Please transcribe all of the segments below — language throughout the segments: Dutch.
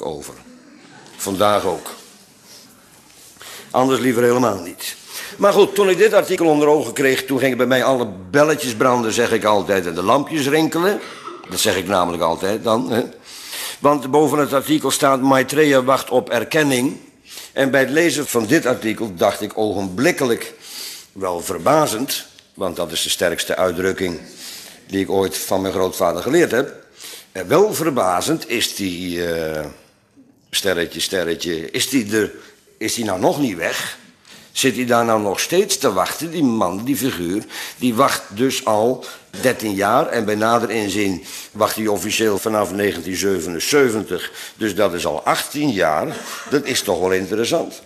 over. Vandaag ook. Anders liever helemaal niet. Maar goed, toen ik dit artikel onder ogen kreeg, toen gingen bij mij alle belletjes branden, zeg ik altijd, en de lampjes rinkelen. Dat zeg ik namelijk altijd dan. Hè. Want boven het artikel staat: Maitreya wacht op erkenning. En bij het lezen van dit artikel dacht ik ogenblikkelijk, wel verbazend, want dat is de sterkste uitdrukking die ik ooit van mijn grootvader geleerd heb. Wel verbazend is die sterretje, is die nou nog niet weg? Zit hij daar nou nog steeds te wachten, die man, die figuur? Die wacht dus al 13 jaar en bij nader inzien wacht hij officieel vanaf 1977. Dus dat is al 18 jaar. Dat is toch wel interessant.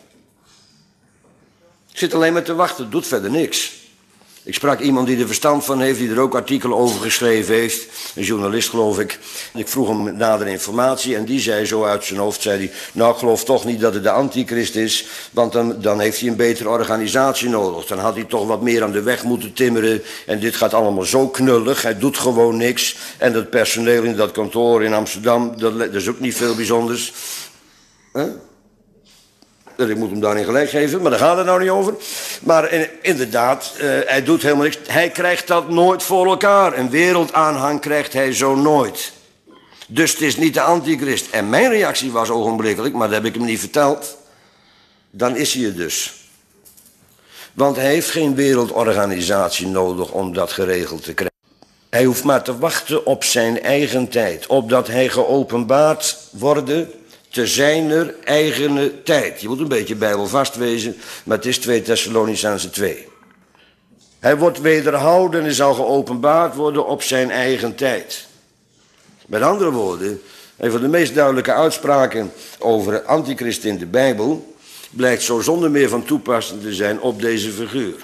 Zit alleen maar te wachten, doet verder niks. Ik sprak iemand die er verstand van heeft, die er ook artikelen over geschreven heeft. Een journalist, geloof ik. Ik vroeg hem nader informatie en die zei zo uit zijn hoofd, zei hij, nou, ik geloof toch niet dat het de antichrist is, want dan heeft hij een betere organisatie nodig. Dan had hij toch wat meer aan de weg moeten timmeren en dit gaat allemaal zo knullig, hij doet gewoon niks. En dat personeel in dat kantoor in Amsterdam, dat is ook niet veel bijzonders. Huh? Ik moet hem daarin gelijk geven, maar daar gaat het nou niet over. Maar inderdaad, hij doet helemaal niks. Hij krijgt dat nooit voor elkaar. Een wereldaanhang krijgt hij zo nooit. Dus het is niet de antichrist. En mijn reactie was ogenblikkelijk, maar dat heb ik hem niet verteld. Dan is hij het dus. Want hij heeft geen wereldorganisatie nodig om dat geregeld te krijgen. Hij hoeft maar te wachten op zijn eigen tijd. Opdat hij geopenbaard wordt te zijner eigene tijd. Je moet een beetje bijbelvast wezen, maar het is 2 Thessalonicenzen 2. Hij wordt wederhouden en zal geopenbaard worden op zijn eigen tijd. Met andere woorden, een van de meest duidelijke uitspraken over antichrist in de Bijbel blijkt zo zonder meer van toepassing te zijn op deze figuur.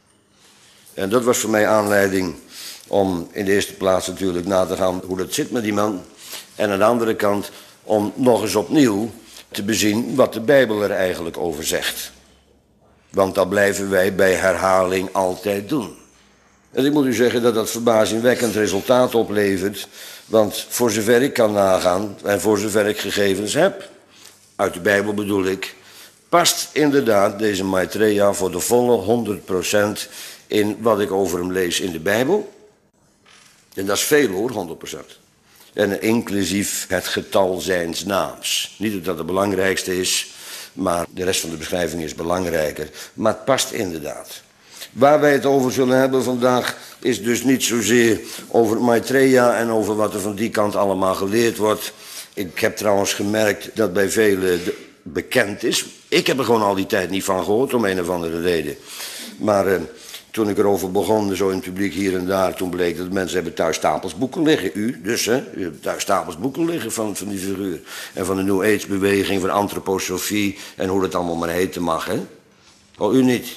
En dat was voor mij aanleiding om in de eerste plaats natuurlijk na te gaan hoe dat zit met die man. En aan de andere kant om nog eens opnieuw te bezien wat de Bijbel er eigenlijk over zegt. Want dat blijven wij bij herhaling altijd doen. En ik moet u zeggen dat dat verbazingwekkend resultaat oplevert. Want voor zover ik kan nagaan en voor zover ik gegevens heb, uit de Bijbel bedoel ik, past inderdaad deze Maitreya voor de volle 100% in wat ik over hem lees in de Bijbel. En dat is veel hoor, 100%. En inclusief het getal zijns naams. Niet dat dat het belangrijkste is, maar de rest van de beschrijving is belangrijker. Maar het past inderdaad. Waar wij het over zullen hebben vandaag is dus niet zozeer over Maitreya en over wat er van die kant allemaal geleerd wordt. Ik heb trouwens gemerkt dat bij velen bekend is. Ik heb er gewoon al die tijd niet van gehoord, om een of andere reden. Maar toen ik erover begon, zo in het publiek hier en daar, toen bleek dat mensen hebben thuis stapels boeken liggen. U dus, hè? U hebt thuis stapels boeken liggen van die figuur. En van de New Age beweging, van antroposofie en hoe dat allemaal maar heten mag, hè? Oh, u niet?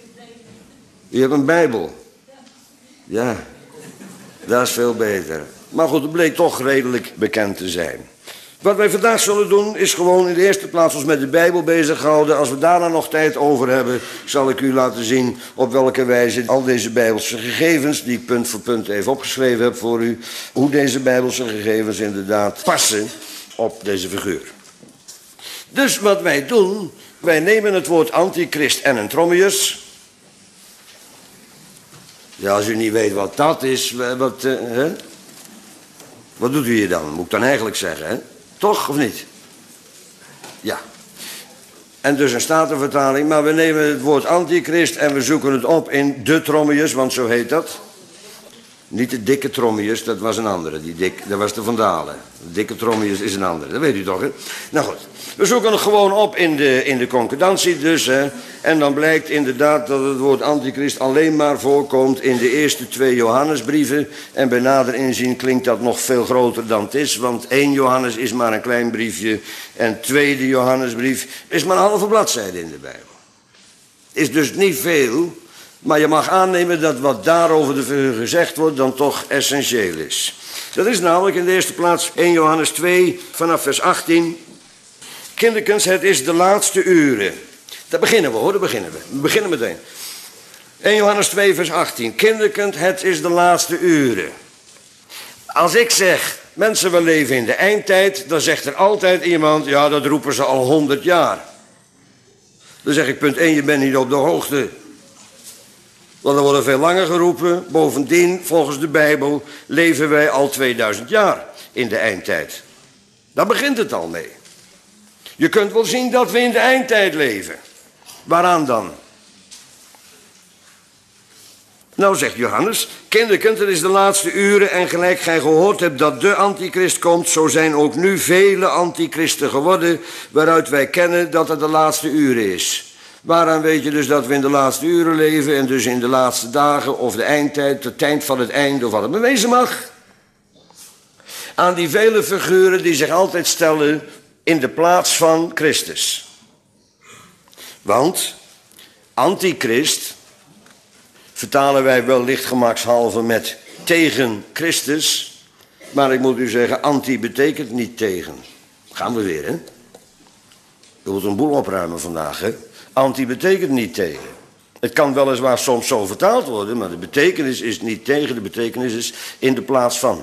U hebt een Bijbel. Ja, dat is veel beter. Maar goed, het bleek toch redelijk bekend te zijn. Wat wij vandaag zullen doen is gewoon in de eerste plaats ons met de Bijbel bezighouden. Als we daarna nog tijd over hebben, zal ik u laten zien op welke wijze al deze Bijbelse gegevens, die ik punt voor punt even opgeschreven heb voor u, hoe deze Bijbelse gegevens inderdaad passen op deze figuur. Dus wat wij doen, wij nemen het woord antichrist en entromius. Ja, als u niet weet wat dat is, wat doet u hier dan? Moet ik dan eigenlijk zeggen, hè? Toch, of niet? Ja. En dus een statenvertaling, maar we nemen het woord antichrist en we zoeken het op in de Tromius, want zo heet dat. Niet de dikke Tromius, dat was een andere. Dat was de Vandalen. De dikke Tromius is een andere, dat weet u toch, hè? Nou goed, we zoeken het gewoon op in de concordantie dus, hè. En dan blijkt inderdaad dat het woord antichrist alleen maar voorkomt in de eerste 2 Johannesbrieven. En bij nader inzien klinkt dat nog veel groter dan het is, want 1 Johannes is maar een klein briefje en 2e Johannesbrief is maar een halve bladzijde in de Bijbel. Is dus niet veel. Maar je mag aannemen dat wat daarover de figuur gezegd wordt dan toch essentieel is. Dat is namelijk in de eerste plaats 1 Johannes 2 vanaf vers 18. Kinderkens, het is de laatste uren. Daar beginnen we hoor, daar beginnen we. We beginnen meteen. 1 Johannes 2 vers 18. Kinderkens, het is de laatste uren. Als ik zeg, mensen, we leven in de eindtijd. Dan zegt er altijd iemand, ja, dat roepen ze al 100 jaar. Dan zeg ik, punt 1, je bent niet op de hoogte. Want er worden veel langer geroepen. Bovendien, volgens de Bijbel, leven wij al 2000 jaar in de eindtijd. Daar begint het al mee. Je kunt wel zien dat we in de eindtijd leven. Waaraan dan? Nou, zegt Johannes, kinderkind, het is de laatste uren en gelijk gij gehoord hebt dat de antichrist komt, zo zijn ook nu vele antichristen geworden, waaruit wij kennen dat het de laatste uren is. Waaraan weet je dus dat we in de laatste uren leven en dus in de laatste dagen of de eindtijd, het eind van het einde of wat het bewezen mag? Aan die vele figuren die zich altijd stellen in de plaats van Christus. Want antichrist vertalen wij wel lichtgemakshalve met tegen Christus. Maar ik moet u zeggen, anti betekent niet tegen. Gaan we weer, hè? Je moet een boel opruimen vandaag, hè? Anti betekent niet tegen. Het kan weliswaar soms zo vertaald worden, maar de betekenis is niet tegen, de betekenis is in de plaats van.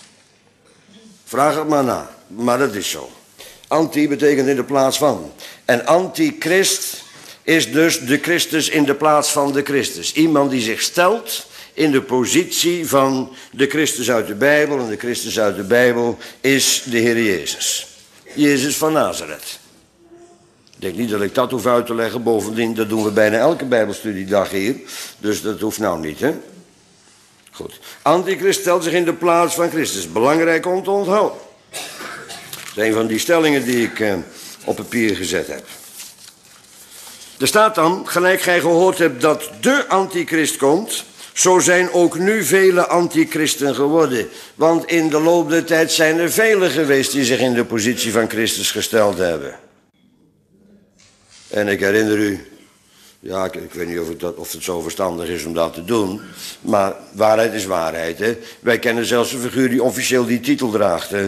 Vraag het maar na, maar dat is zo. Anti betekent in de plaats van. En antichrist is dus de Christus in de plaats van de Christus. Iemand die zich stelt in de positie van de Christus uit de Bijbel. En de Christus uit de Bijbel is de Heer Jezus. Jezus van Nazareth. Ik denk niet dat ik dat hoef uit te leggen. Bovendien, dat doen we bijna elke Bijbelstudiedag hier. Dus dat hoeft nou niet, hè? Goed. Antichrist stelt zich in de plaats van Christus. Belangrijk om te onthouden. Dat is een van die stellingen die ik op papier gezet heb. Er staat dan, gelijk gij gehoord hebt dat de antichrist komt, zo zijn ook nu vele antichristen geworden. Want in de loop der tijd zijn er velen geweest die zich in de positie van Christus gesteld hebben. En ik herinner u, ja, ik weet niet of het zo verstandig is om dat te doen, maar waarheid is waarheid, hè. Wij kennen zelfs een figuur die officieel die titel draagt, hè.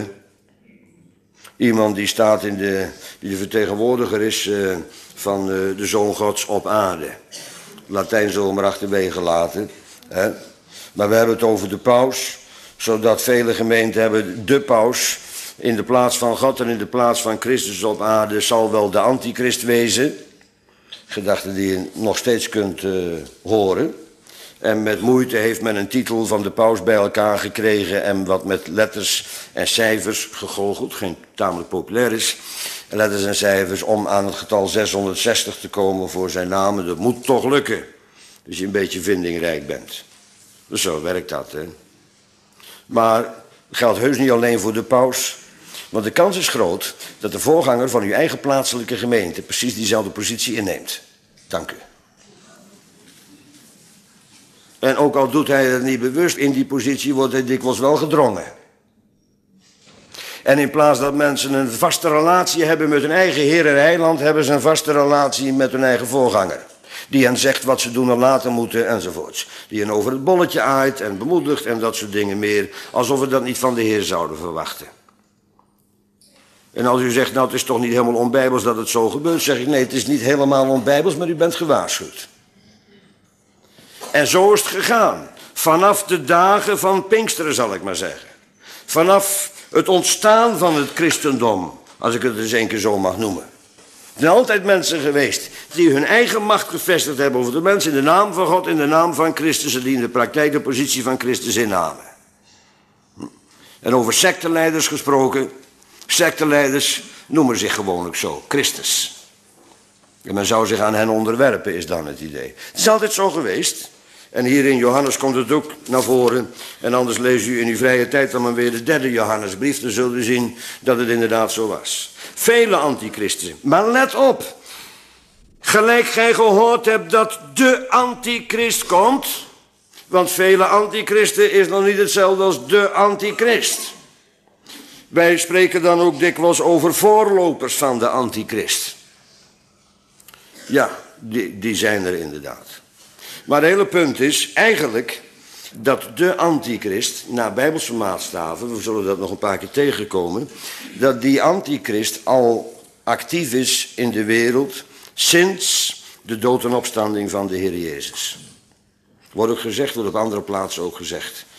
Iemand die staat die de vertegenwoordiger is van de Zoon Gods op aarde. Latijn zullen we maar achterwege laten. Hè? Maar we hebben het over de paus, zodat vele gemeenten hebben de paus in de plaats van God en in de plaats van Christus op aarde zal wel de antichrist wezen. Gedachte die je nog steeds kunt horen. En met moeite heeft men een titel van de paus bij elkaar gekregen en wat met letters en cijfers gegoocheld, geen tamelijk populair is. En letters en cijfers om aan het getal 660 te komen voor zijn naam. Dat moet toch lukken, als je een beetje vindingrijk bent. Dus zo werkt dat, hè. Maar het geldt heus niet alleen voor de paus. Want de kans is groot dat de voorganger van uw eigen plaatselijke gemeente precies diezelfde positie inneemt. Dank u. En ook al doet hij het niet bewust, in die positie wordt hij dikwijls wel gedrongen. En in plaats dat mensen een vaste relatie hebben met hun eigen Heer en Heiland, hebben ze een vaste relatie met hun eigen voorganger. Die hen zegt wat ze doen en laten moeten enzovoorts. Die hen over het bolletje aait en bemoedigt en dat soort dingen meer. Alsof we dat niet van de Heer zouden verwachten. En als u zegt, nou het is toch niet helemaal onbijbels dat het zo gebeurt, zeg ik nee, het is niet helemaal onbijbels, maar u bent gewaarschuwd. En zo is het gegaan. Vanaf de dagen van Pinksteren, zal ik maar zeggen. Vanaf het ontstaan van het christendom, als ik het eens een keer zo mag noemen. Er zijn altijd mensen geweest die hun eigen macht gevestigd hebben over de mensen in de naam van God, in de naam van Christus, en die in de praktijk de positie van Christus innamen. En over secteleiders gesproken, secteleiders noemen zich gewoonlijk zo, Christus. En men zou zich aan hen onderwerpen, is dan het idee. Het is altijd zo geweest. En hier in Johannes komt het ook naar voren. En anders leest u in uw vrije tijd dan maar weer de 3e Johannesbrief. Dan zult u zien dat het inderdaad zo was. Vele antichristen. Maar let op. Gelijk gij gehoord hebt dat de antichrist komt. Want vele antichristen is nog niet hetzelfde als de antichrist. Wij spreken dan ook dikwijls over voorlopers van de antichrist. Ja, die zijn er inderdaad. Maar het hele punt is eigenlijk dat de antichrist, naar Bijbelse maatstaven, we zullen dat nog een paar keer tegenkomen, dat die antichrist al actief is in de wereld sinds de dood en opstanding van de Heer Jezus. Wordt ook gezegd, wordt op andere plaatsen ook gezegd.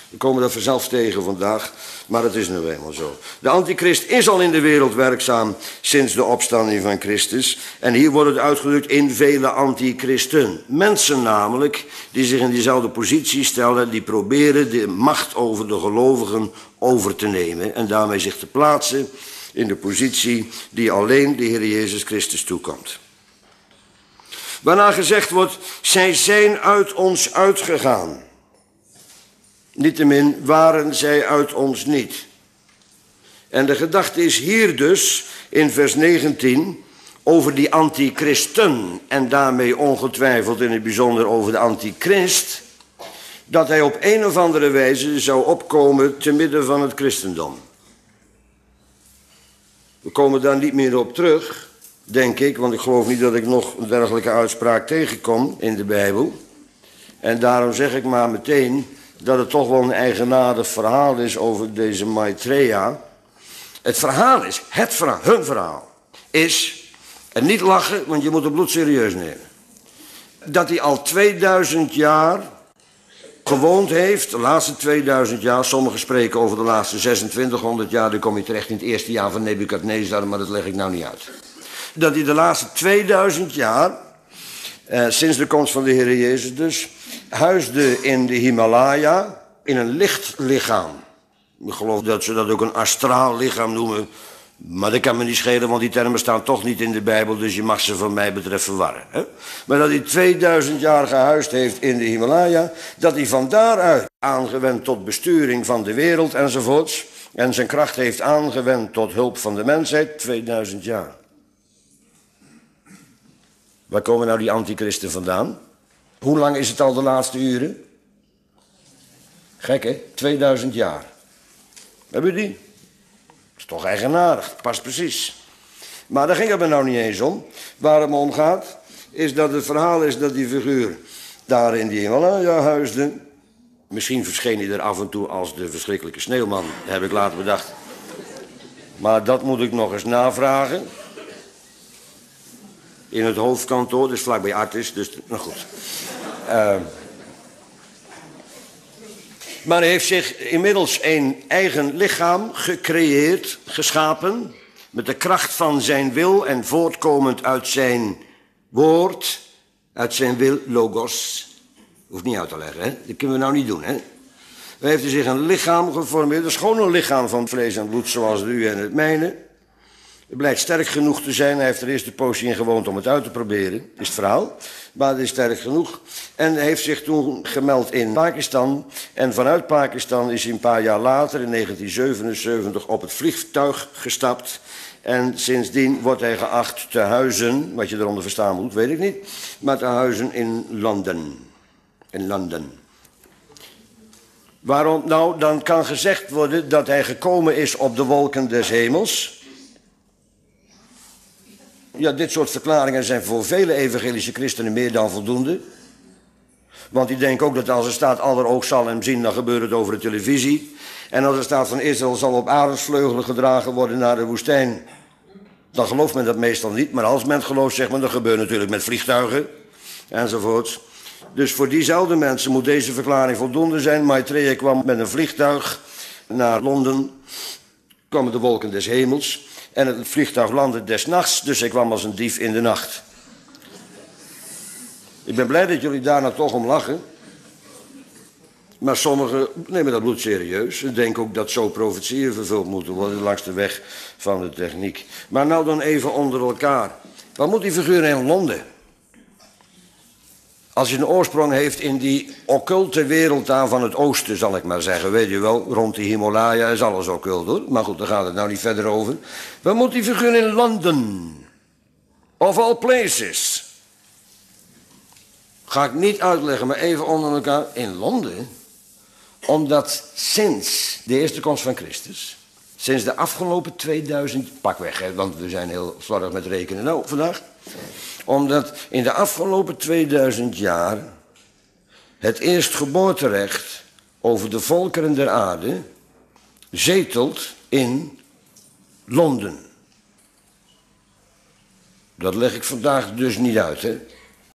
We komen dat vanzelf tegen vandaag, maar het is nu eenmaal zo. De antichrist is al in de wereld werkzaam sinds de opstanding van Christus. En hier wordt het uitgedrukt in vele antichristen. Mensen namelijk die zich in diezelfde positie stellen, die proberen de macht over de gelovigen over te nemen. En daarmee zich te plaatsen in de positie die alleen de Heer Jezus Christus toekomt. Waarna gezegd wordt, zij zijn uit ons uitgegaan. Niettemin waren zij uit ons niet. En de gedachte is hier dus in vers 19 over die antichristen en daarmee ongetwijfeld in het bijzonder over de antichrist, dat hij op een of andere wijze zou opkomen te midden van het christendom. We komen daar niet meer op terug, denk ik, want ik geloof niet dat ik nog een dergelijke uitspraak tegenkom in de Bijbel. En daarom zeg ik maar meteen dat het toch wel een eigenaardig verhaal is over deze Maitreya. Het verhaal is, hun verhaal is, en niet lachen, want je moet het bloed serieus nemen, dat hij al 2000 jaar gewoond heeft, de laatste 2000 jaar, sommigen spreken over de laatste 2600 jaar, dan kom je terecht in het eerste jaar van Nebukadnezar, maar dat leg ik nou niet uit. Dat hij de laatste 2000 jaar, sinds de komst van de Heer Jezus dus, huisde in de Himalaya in een licht lichaam. Ik geloof dat ze dat ook een astraal lichaam noemen, maar dat kan me niet schelen, want die termen staan toch niet in de Bijbel, dus je mag ze van mij betreft verwarren. Hè? Maar dat hij 2000 jaar gehuisd heeft in de Himalaya, dat hij van daaruit aangewend tot besturing van de wereld enzovoorts, en zijn kracht heeft aangewend tot hulp van de mensheid, 2000 jaar. Waar komen nou die antichristen vandaan? Hoe lang is het al de laatste uren? Gek hè, 2000 jaar. Hebben we die? Dat is toch eigenaardig, past precies. Maar daar ging het me nou niet eens om. Waar het me om gaat, is dat het verhaal is dat die figuur daar in die Himalaya huisde. Misschien verscheen hij er af en toe als de verschrikkelijke sneeuwman, heb ik later bedacht. Maar dat moet ik nog eens navragen. In het hoofdkantoor, dus vlakbij Artis, dus nou goed. Maar hij heeft zich inmiddels een eigen lichaam gecreëerd, geschapen, met de kracht van zijn wil en voortkomend uit zijn woord, uit zijn wil, logos. Hoeft niet uit te leggen, hè? Dat kunnen we nou niet doen, hè? Hij heeft zich een lichaam geformeerd, dat is gewoon een lichaam van vlees en bloed zoals het u en het mijne. Het blijkt sterk genoeg te zijn. Hij heeft er eerst een poosje in gewoond om het uit te proberen. Dat is het verhaal. Maar het is sterk genoeg. En hij heeft zich toen gemeld in Pakistan. En vanuit Pakistan is hij een paar jaar later, in 1977, op het vliegtuig gestapt. En sindsdien wordt hij geacht te huizen, wat je eronder verstaan moet, weet ik niet. Maar te huizen in Londen. In Londen. Waarom? Nou, dan kan gezegd worden dat hij gekomen is op de wolken des hemels. Ja, dit soort verklaringen zijn voor vele evangelische christenen meer dan voldoende. Want die denken ook dat als er staat aller oog zal hem zien, dan gebeurt het over de televisie. En als er staat van Israël zal op arendsvleugelen gedragen worden naar de woestijn, dan gelooft men dat meestal niet. Maar als men het gelooft, zegt men, dat gebeurt natuurlijk met vliegtuigen enzovoorts. Dus voor diezelfde mensen moet deze verklaring voldoende zijn. Maitreya kwam met een vliegtuig naar Londen, kwamen de wolken des hemels. En het vliegtuig landde des nachts, dus hij kwam als een dief in de nacht. Ik ben blij dat jullie daar nou toch om lachen. Maar sommigen nemen dat bloed serieus. En denken ook dat zo profetieën vervuld moeten worden langs de weg van de techniek. Maar nou dan even onder elkaar. Wat moet die figuur in Londen? Als je een oorsprong heeft in die occulte wereld daar van het oosten, zal ik maar zeggen. Weet je wel, rond die Himalaya is alles occult hoor. Maar goed, daar gaat het nou niet verder over. Wat moet die figuur in Londen? Of all places? Ga ik niet uitleggen, maar even onder elkaar. In Londen, omdat sinds de eerste komst van Christus, sinds de afgelopen 2000, pakweg hè, want we zijn heel slordig met rekenen nou vandaag. Omdat in de afgelopen 2000 jaar het eerstgeboorterecht over de volkeren der aarde zetelt in Londen. Dat leg ik vandaag dus niet uit, hè.